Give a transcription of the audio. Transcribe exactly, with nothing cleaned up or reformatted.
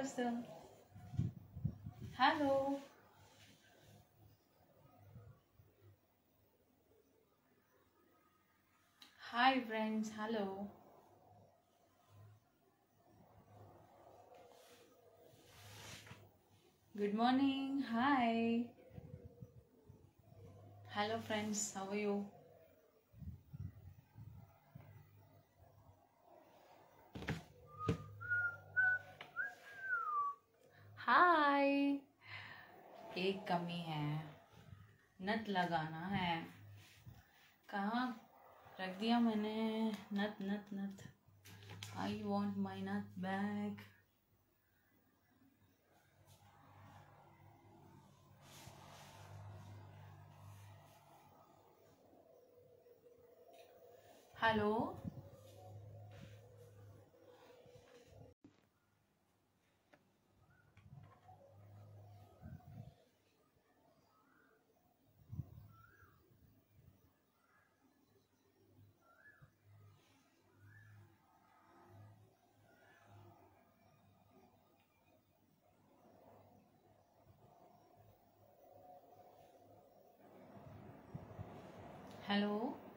yourself. Hello. Hi, friends. Hello. Good morning. Hi. Hello, friends. How are you? हाय। एक कमी है, नथ लगाना है। कहाँ रख दिया मैंने? नथ नथ नथ। आई वॉन्ट माई नथ बैग। हेलो। हेलो।